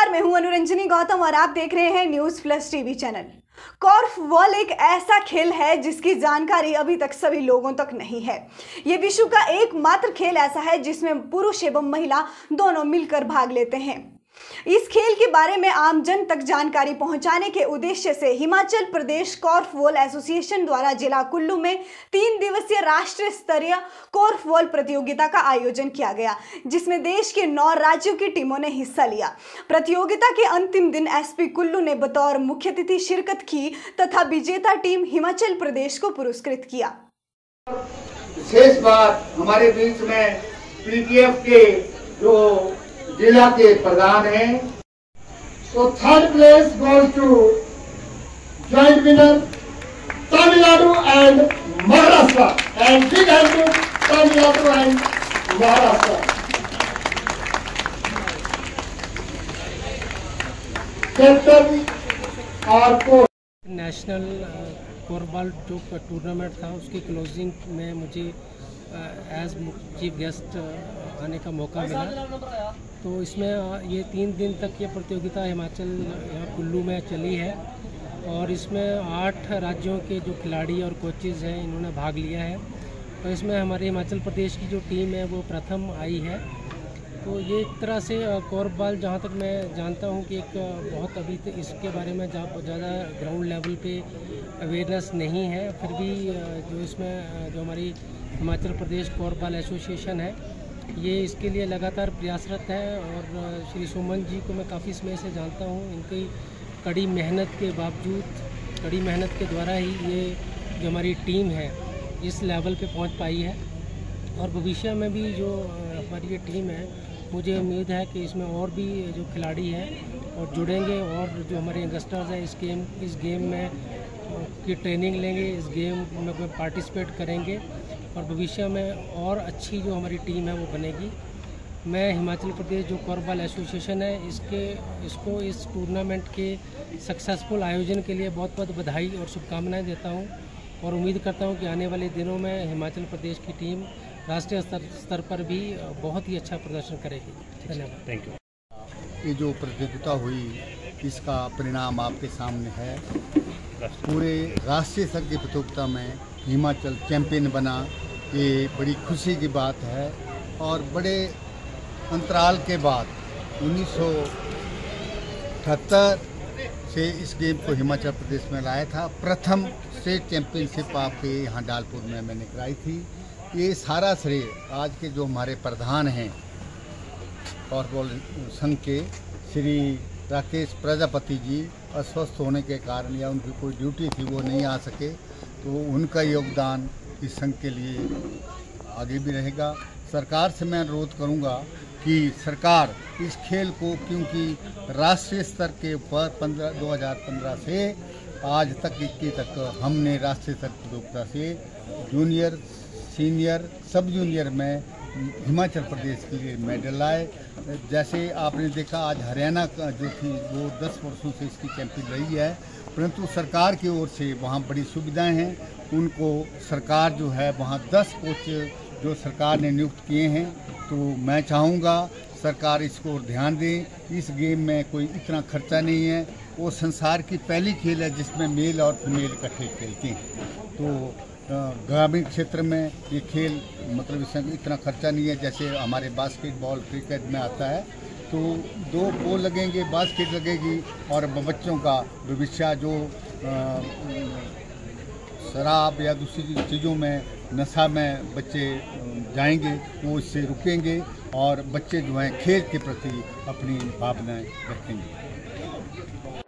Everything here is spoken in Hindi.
नमस्कार, मैं हूं अनुरंजनी गौतम और आप देख रहे हैं news plus TV channel. Korfball एक ऐसा खेल है जिसकी जानकारी अभी तक सभी लोगों तक नहीं है। ये विश्व का एकमात्र खेल ऐसा है जिसमें पुरुष एवं महिला दोनों मिलकर भाग लेते हैं। इस खेल के बारे में आम जन तक जानकारी पहुंचाने के उद्देश्य से हिमाचल प्रदेश कॉर्फबॉल एसोसिएशन द्वारा जिला कुल्लू में 3 दिवसीय राष्ट्रीय स्तरीय कॉर्फबॉल प्रतियोगिता का आयोजन किया गया, जिसमें देश के 9 राज्यों की टीमों ने हिस्सा लिया। प्रतियोगिता के अंतिम दिन एसपी कुल्लू ने बतौर मुख्य अतिथि शिरकत की तथा विजेता टीम हिमाचल प्रदेश को पुरस्कृत किया। विशेष बात हमारे बीच में पीटीएफ के जो जिला के प्रधान हैं, तो 3rd place goes to joint winner Tamil Nadu and Maharashtra and big hand to Tamil Nadu and Maharashtra. Captain और कोच नेशनल कोर्फबॉल जो टूर्नामेंट था उसकी क्लोजिंग में मुझे एज चीफ गेस्ट आने का मौका मिला। तो इसमें ये 3 दिन तक ये प्रतियोगिता हिमाचल यहाँ कुल्लू में चली है और इसमें 8 राज्यों के जो खिलाड़ी और कोचेज़ हैं इन्होंने भाग लिया है। तो इसमें हमारे हिमाचल प्रदेश की जो टीम है वो प्रथम आई है। तो ये एक तरह से कॉर्फबॉल जहाँ तक मैं जानता हूँ कि एक बहुत अभी तक इसके बारे में ज़्यादा ग्राउंड लेवल पे अवेयरनेस नहीं है, फिर भी जो इसमें जो हमारी हिमाचल प्रदेश कॉर्फबॉल एसोसिएशन है ये इसके लिए लगातार प्रयासरत है। और श्री सुमन जी को मैं काफ़ी समय से जानता हूँ, इनकी कड़ी मेहनत के बावजूद, कड़ी मेहनत के द्वारा ही ये जो हमारी टीम है इस लेवल पे पहुँच पाई है। और भविष्य में भी जो हमारी ये टीम है मुझे उम्मीद है कि इसमें और भी जो खिलाड़ी हैं और जुड़ेंगे और जो हमारे यंगस्टर्स हैं इस गेम में की ट्रेनिंग लेंगे, इस गेम में पार्टिसिपेट करेंगे और भविष्य में और अच्छी जो हमारी टीम है वो बनेगी। मैं हिमाचल प्रदेश जो कॉर्फबॉल एसोसिएशन है इसको इस टूर्नामेंट के सक्सेसफुल आयोजन के लिए बहुत बहुत बधाई और शुभकामनाएं देता हूं और उम्मीद करता हूं कि आने वाले दिनों में हिमाचल प्रदेश की टीम राष्ट्रीय स्तर पर भी बहुत ही अच्छा प्रदर्शन करेगी। धन्यवाद। Thank you. ये जो प्रतियोगिता हुई इसका परिणाम आपके सामने है। पूरे राष्ट्रीय स्तर की प्रतियोगिता में हिमाचल चैंपियन बना, ये बड़ी खुशी की बात है। और बड़े अंतराल के बाद 1978 से इस गेम को हिमाचल प्रदेश में लाया था। प्रथम स्टेट चैंपियनशिप आपके यहाँ डालपुर में मैंने कराई थी। ये सारा श्रेय आज के जो हमारे प्रधान हैं कॉर्फबॉल संघ के श्री राकेश प्रजापति जी अस्वस्थ होने के कारण या उनकी कोई ड्यूटी थी वो नहीं आ सके, तो उनका योगदान इस संघ के लिए आगे भी रहेगा। सरकार से मैं अनुरोध करूंगा कि सरकार इस खेल को, क्योंकि राष्ट्रीय स्तर के ऊपर 2015 से आज तक 21 तक हमने राष्ट्रीय स्तर की प्रतियोगिता से जूनियर, सीनियर, सब जूनियर में हिमाचल प्रदेश के लिए मेडल लाए। जैसे आपने देखा आज हरियाणा का जो थी वो 10 वर्षों से इसकी चैंपियन रही है, परंतु सरकार की ओर से वहाँ बड़ी सुविधाएं हैं। उनको सरकार जो है वहाँ 10 कोच जो सरकार ने नियुक्त किए हैं। तो मैं चाहूँगा सरकार इसको और ध्यान दें। इस गेम में कोई इतना खर्चा नहीं है, वो संसार की पहली खेल है जिसमें मेल और फीमेल इकट्ठे खेलते हैं। तो ग्रामीण क्षेत्र में ये खेल मतलब इसमें इतना खर्चा नहीं है जैसे हमारे बास्केटबॉल, क्रिकेट में आता है। तो 2 गोल लगेंगे, बास्केट लगेगी और बच्चों का भविष्य जो शराब या दूसरी चीज़ों में, नशा में बच्चे जाएंगे वो इससे रुकेंगे और बच्चे जो हैं खेल के प्रति अपनी भावनाएं रखेंगे।